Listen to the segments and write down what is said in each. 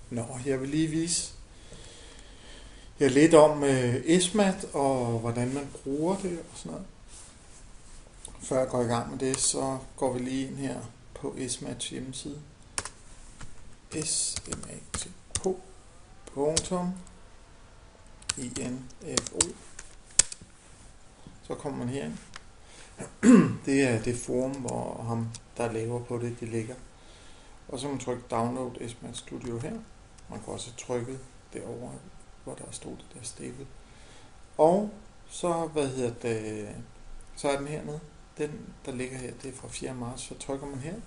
Jeg vil lige vise jer lidt om Esmat og hvordan man bruger det og sådan noget. Før jeg går i gang med det, så går vi lige ind her på Esmats hjemmeside. smat.info. Så kommer man herind. Det er det forum, hvor ham, der laver på det ligger. Og så kan man trykke Download Esmat Studio her. Man kan også trykke derovre, hvor der stod det der stable. Og så, så er den hernede. Den, der ligger her, det er fra 4. marts. Så trykker man her.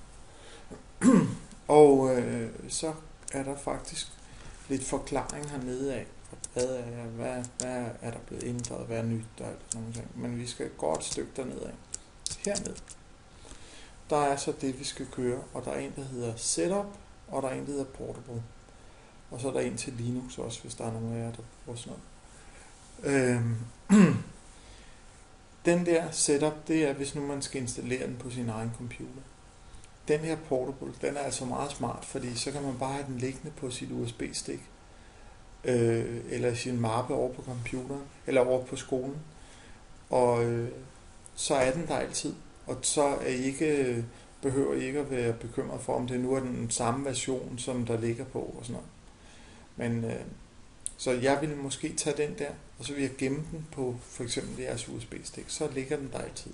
Og så er der faktisk lidt forklaring hernede af. Hvad er der blevet ændret, hvad er nyt og alt sådan noget. Men vi skal gå et stykke dernede af. Hernede. Der er så det, vi skal køre, og der er en, der hedder Setup, og der er en, der hedder Portable. Og så er der en til Linux også, hvis der er nogen af jer, der bruger sådan noget. Den der Setup, det er, hvis nu man skal installere den på sin egen computer. Den her Portable, den er altså meget smart, fordi så kan man bare have den liggende på sit USB-stik, eller sin mappe over på computeren, eller over på skolen. Og så er den der altid. Og så behøver I ikke at være bekymret for, om det nu er den samme version, som der ligger på og sådan noget. Men så jeg vil måske tage den der, og så vil jeg gemme den på for eksempel jeres USB-stik. Så ligger den der altid.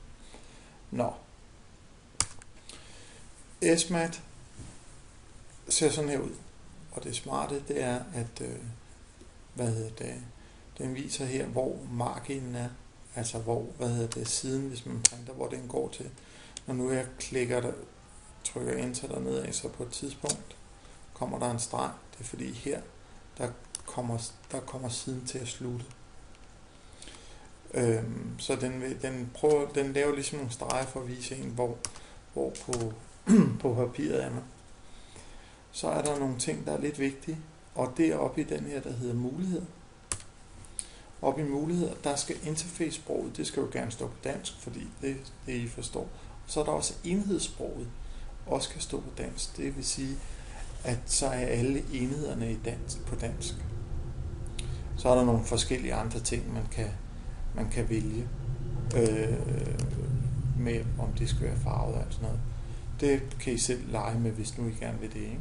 Esmat ser sådan her ud. Og det smarte, det er, at den viser her, hvor marginen er. Altså hvor, siden, hvis man printer, hvor den går til. Når nu jeg trykker enter dernede af, så på et tidspunkt kommer der en streg. Det er fordi her, der kommer siden til at slutte. Så den laver ligesom nogle streger for at vise en, hvor på papiret er man. Så er der nogle ting, der er lidt vigtige. Og det er oppe i den her, der hedder muligheder. Oppe i muligheder, der skal interface-sproget, det skal jo gerne stå på dansk, fordi det I forstår. Og så er der også enhedssproget, også kan stå på dansk. Det vil sige, at så er alle enhederne på dansk. Så er der nogle forskellige andre ting, man kan vælge med, om det skal være farvet og sådan noget. Det kan I selv lege med, hvis nu I gerne vil det, ikke?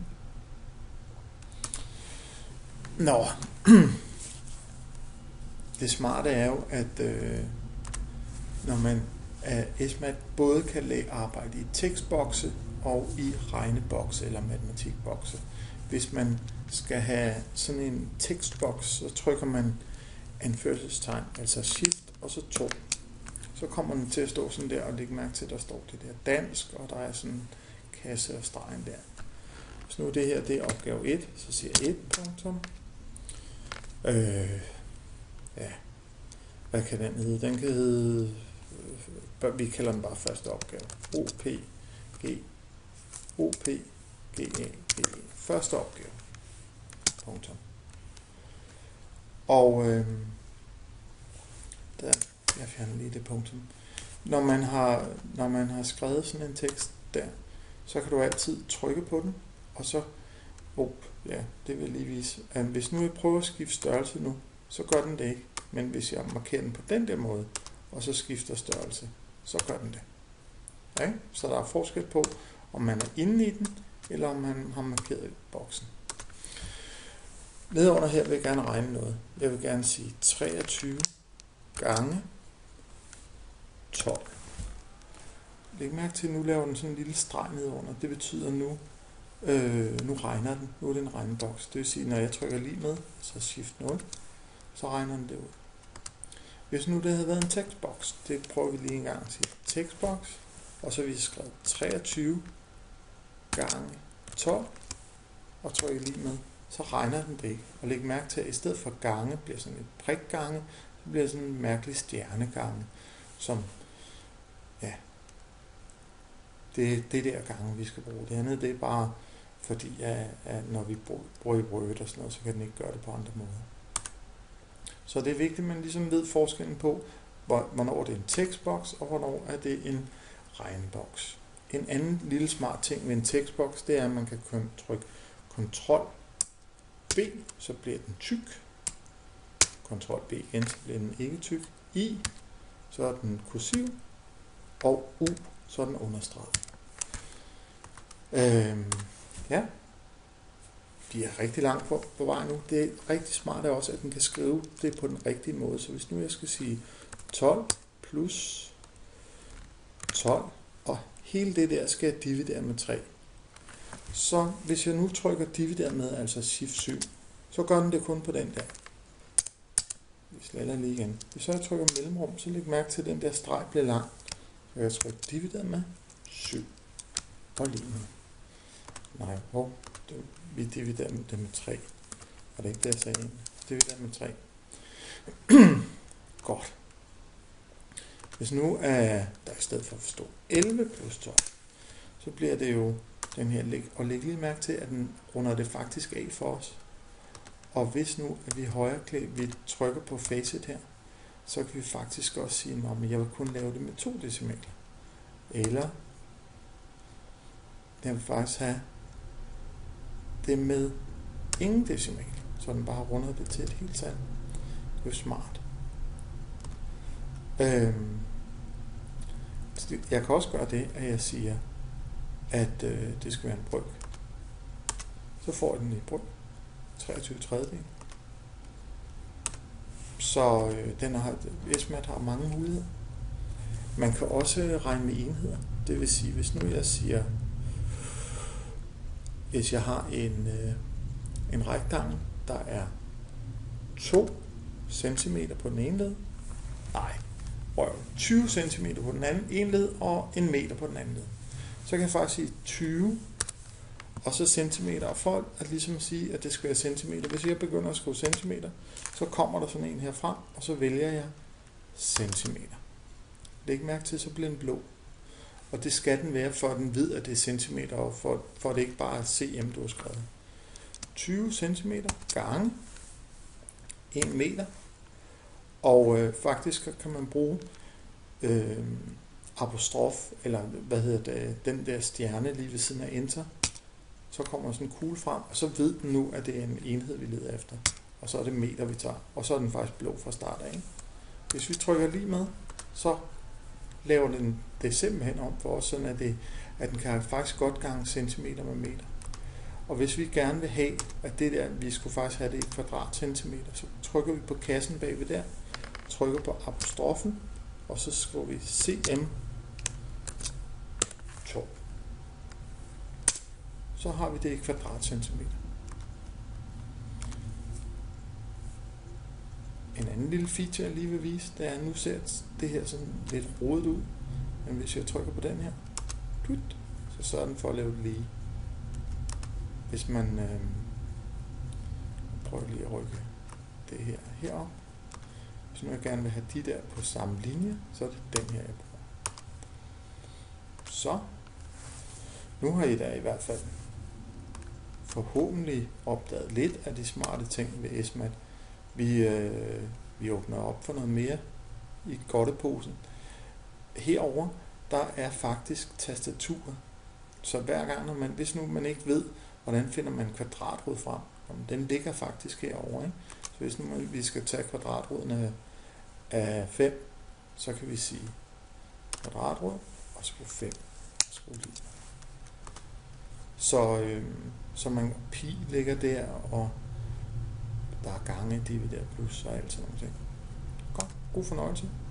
Det smarte er jo, at når man af Esmat både kan arbejde i tekstbokse og i regnebokse eller matematikbokse. Hvis man skal have sådan en tekstboks, så trykker man anførselstegn, altså shift og så 2. Så kommer den til at stå sådan der, og lægge mærke til, at der står det der dansk, og der er sådan en kasse og stregen der. Hvis nu det her, det er opgave 1, så siger jeg 1 punktum. Hvad kan den hedde? Den kan hedde, vi kalder den bare første opgave. OPGE. Første opgave. Punktum. Og jeg fjerner lige det punktum. Når man har skrevet sådan en tekst der, så kan du altid trykke på den, og så, det vil jeg lige vise. Hvis nu jeg prøver at skifte størrelse nu, så gør den det ikke. Men hvis jeg markerer den på den der måde, og så skifter størrelse, så gør den det. Ja? Så der er forskel på, om man er inde i den, eller om man har markeret boksen. Nedenunder her vil jeg gerne regne noget. Jeg vil gerne sige 23 gange 12. Læg mærke til, at nu laver den sådan en lille streg nedenunder. Det betyder nu regner den. Nu er det en regneboks. Det vil sige, når jeg trykker lige med, så shift 0, så regner den det ud. Hvis nu det havde været en tekstboks, det prøver vi lige en gang at sige. Tekstboks, og så har vi skrevet 23 gange 12, og trykker lige med, så regner den det ikke. Og læg mærke til, at i stedet for gange bliver sådan et prikgange, så bliver sådan en mærkelig stjernegange, som, det der gange, vi skal bruge. Det andet, det er bare fordi, at når vi bruger i Word og sådan noget, så kan den ikke gøre det på andre måder. Så det er vigtigt, at man ligesom ved forskellen på, hvornår det er en tekstboks, og hvornår er det en regneboks. En anden lille smart ting ved en tekstboks, det er, at man kan trykke Ctrl B, så bliver den tyk. Ctrl B igen, så bliver den ikke tyk. I, så er den kursiv. Og U, så er den understreget. Ja. De er rigtig langt på vej nu. Det er rigtig smart også, at den kan skrive det på den rigtige måde. Så hvis nu jeg skal sige 12 plus 12, og hele det der skal jeg dividere med 3. Så hvis jeg nu trykker dividere med, altså Shift 7, så gør den det kun på den der. Vi sletter lige igen. Hvis så jeg trykker mellemrum, så læg mærke til, at den der streg bliver lang. Så kan jeg trykke dividere med 7. Og lige nu. Nej, vi dividerer det med 3. Og det er ikke det, jeg sagde. Dividerer med 3. Godt. Hvis nu er der i stedet for at forstå 11 plus 12, så bliver det jo den her, og læg lige mærke til, at den runder det faktisk af for os. Og hvis nu at vi trykker på facet her, så kan vi faktisk også sige, at jeg vil kun lave det med 2 decimaler. Eller jeg vil faktisk have det med ingen decimal, så den bare runder det til et helt tal. Det er jo smart. Jeg kan også gøre det, at jeg siger, at det skal være en bryg. Så får jeg den i bryg. 23 tredjedel. Så Esmat har mange muligheder. Man kan også regne med enheder. Det vil sige, hvis nu jeg siger, hvis jeg har en rektangel, der er 2 cm på den ene led, 20 cm på den anden ene led, og 1 meter på den anden led. Så kan jeg faktisk sige 20, og så centimeter, og for at ligesom sige, at det skal være centimeter. Hvis jeg begynder at skrive centimeter, så kommer der sådan en her frem, og så vælger jeg centimeter. Læg mærke til, så bliver den blå. Og det skal den være, for at den ved, at det er centimeter, og for at det ikke bare er cm, du har skrevet. 20 cm gange 1 meter. Og faktisk kan man bruge apostrof, eller den der stjerne lige ved siden af enter. Så kommer sådan en kugle frem, og så ved den nu, at det er en enhed, vi leder efter. Og så er det meter, vi tager. Og så er den faktisk blå fra start af. Hvis vi trykker lige med, så laver den det simpelthen om for os, sådan at den kan faktisk godt gange centimeter med meter. Og hvis vi gerne vil have, at det der, vi skulle faktisk have det i kvadratcentimeter, så trykker vi på kassen bagved der, trykker på apostrofen, og så skriver vi cm2. Så har vi det i kvadratcentimeter. En anden lille feature, jeg lige vil vise, det er, at nu ser det her sådan lidt rodet ud. Men hvis jeg trykker på den her, så sørger den for at lave det lige. Hvis man prøver lige at rykke det her herop. Hvis nu jeg gerne vil have de der på samme linje, så er det den her, jeg bruger. Så, nu har I da i hvert fald forhåbentlig opdaget lidt af de smarte ting ved Esmat. Vi åbner op for noget mere i godteposen. Herover der er faktisk tastaturet. Så hver gang, hvis nu man ikke ved, hvordan finder man kvadratrod frem, den ligger faktisk herover. Ikke? Så hvis nu vi skal tage kvadratroden af 5, så kan vi sige kvadratrod og skrive 5. Så man pi ligger der, og der er gange divideret plus og alt sådan noget. Godt, god fornøjelse.